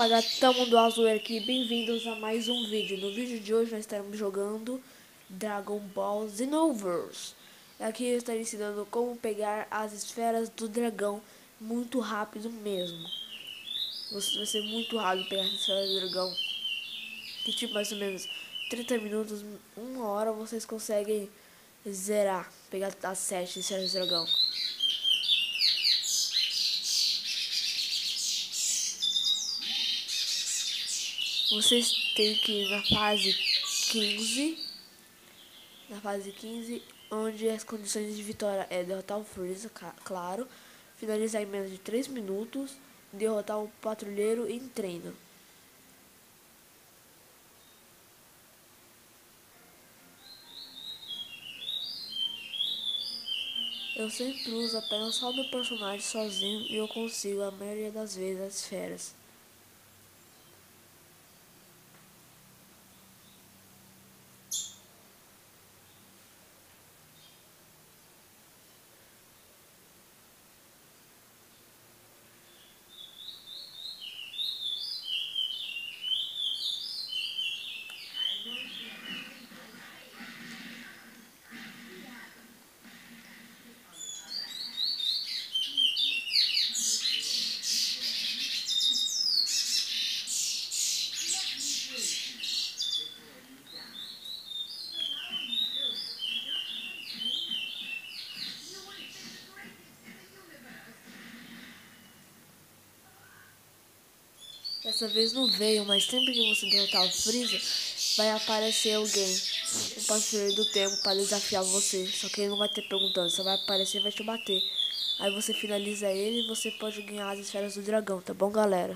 Fala, tamo do Azul aqui, bem-vindos a mais um vídeo. No vídeo de hoje nós estaremos jogando Dragon Ball Xenoverse. Aqui eu estarei ensinando como pegar as esferas do dragão muito rápido mesmo. Vai ser muito rápido pegar as esferas do dragão. Que tipo mais ou menos 30 minutos, 1 hora vocês conseguem zerar, pegar as 7 esferas do dragão. Vocês têm que ir na fase 15. Na fase 15, onde as condições de vitória é derrotar o Freeza, claro, finalizar em menos de 3 minutos, derrotar o patrulheiro em treino. Eu sempre uso apenas só o meu personagem sozinho e eu consigo a maioria das vezes as esferas. Dessa vez não veio, mas sempre que você derrotar o Freeza, vai aparecer alguém, um patrulheiro do tempo, para desafiar você. Só que ele não vai ter perguntando, só vai aparecer e vai te bater. Aí você finaliza ele e você pode ganhar as esferas do dragão, tá bom, galera?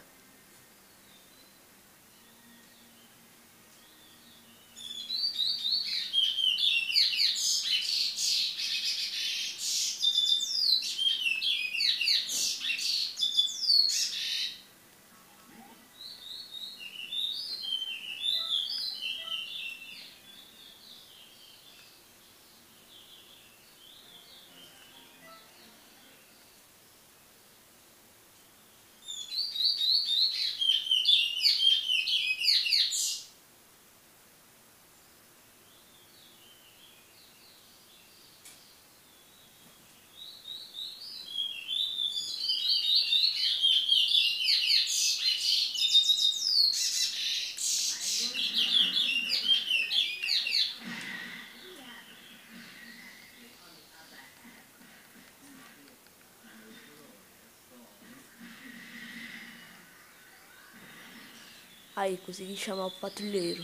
Aí, consegui chamar o patrulheiro.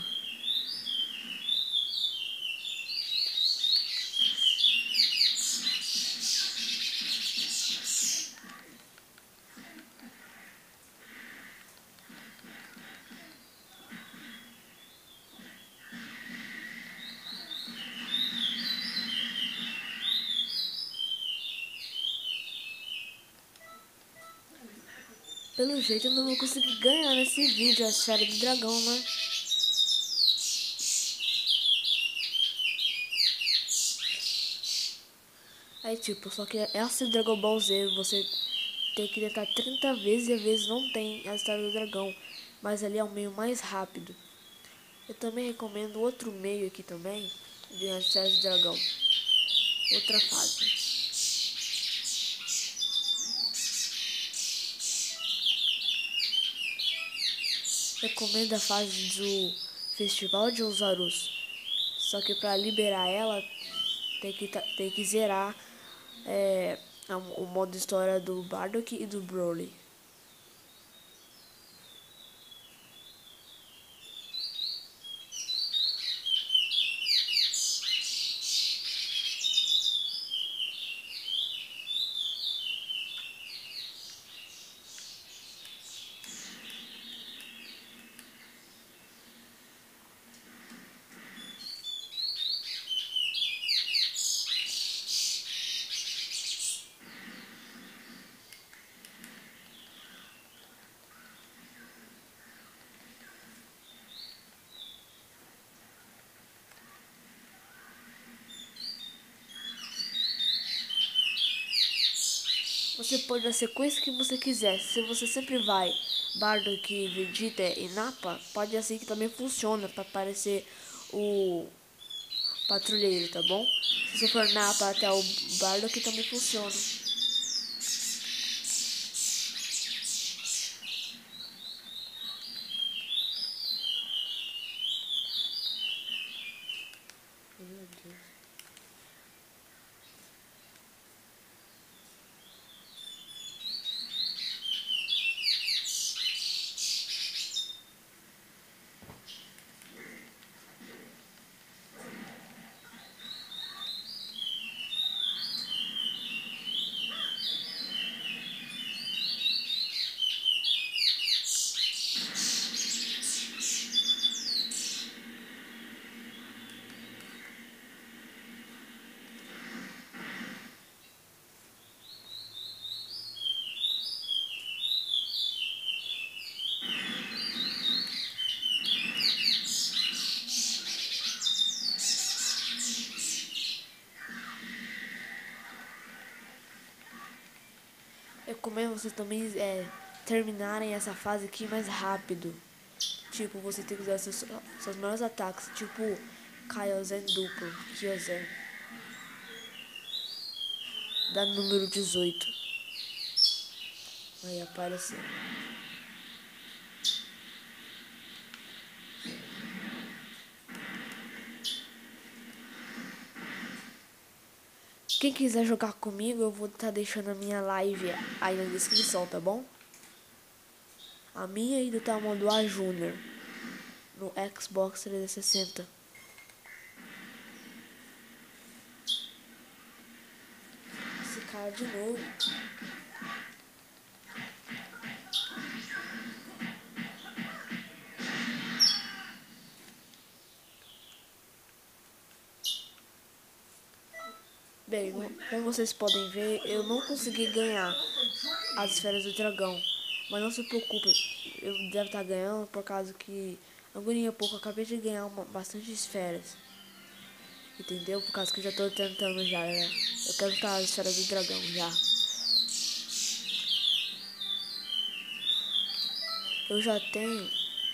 Pelo jeito eu não vou conseguir ganhar nesse vídeo a esfera do dragão, né? Aí tipo, só que essa Dragon Ball Z você tem que tentar 30 vezes e às vezes não tem a esfera do dragão. Mas ali é o meio mais rápido. Eu também recomendo outro meio aqui também, de esfera do dragão. Outra fase. Recomendo a fase do Festival de Osarus. Só que para liberar ela, tem que zerar o modo história do Bardock e do Broly. Você pode dar a sequência que você quiser. Se você sempre vai Bardock, Vegeta e Nappa, pode assim que também funciona para aparecer o patrulheiro, tá bom? Se você for Nappa até o Bardock também funciona. Meu Deus. Eu recomendo vocês também terminarem essa fase aqui mais rápido. Tipo, você tem que usar seus maiores ataques, tipo Kaiozen duplo, Kyozen. Da número 18. Aí apareceu. Quem quiser jogar comigo, eu vou estar deixando a minha live aí na descrição, tá bom? A minha e do tamanho do A Junior no Xbox 360. Esse cara de novo. Bem, como vocês podem ver, eu não consegui ganhar as esferas do dragão. Mas não se preocupe, eu devo estar ganhando por causa que agonia pouco, eu acabei de ganhar bastante esferas. Entendeu? Por causa que eu já tô tentando já, né? Eu quero estar as esferas do dragão já. Eu já tenho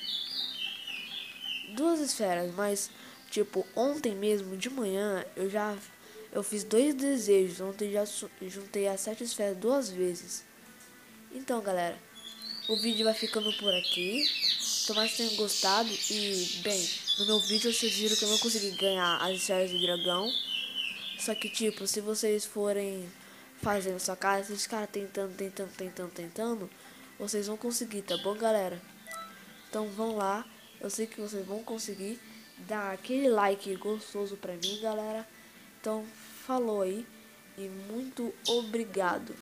duas esferas, mas tipo, ontem mesmo de manhã eu fiz 2 desejos. Ontem já juntei as 7 esferas 2 vezes. Então, galera, o vídeo vai ficando por aqui. Tomara que tenham gostado. E, bem, no meu vídeo vocês viram que eu não consegui ganhar as esferas do dragão. Só que, tipo, se vocês forem fazendo sua casa, esses caras tentando, vocês vão conseguir, tá bom, galera? Então vão lá, eu sei que vocês vão conseguir. Dar aquele like gostoso pra mim, galera. Então, falou aí e muito obrigado.